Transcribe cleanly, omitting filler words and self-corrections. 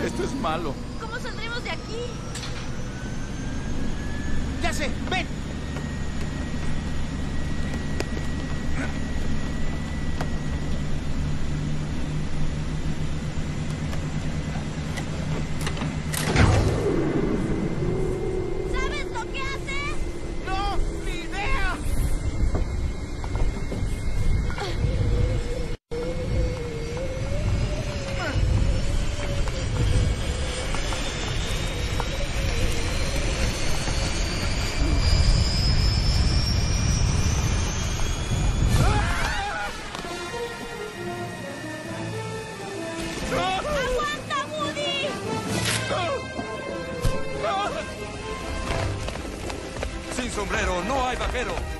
Esto es malo. ¿Cómo saldremos de aquí? ¡Ya sé! ¡Ven! ¿Sabes lo que hace? ¡No! ¡Ni idea! ¡Aguanta, Woody! Sin sombrero no hay vaquero.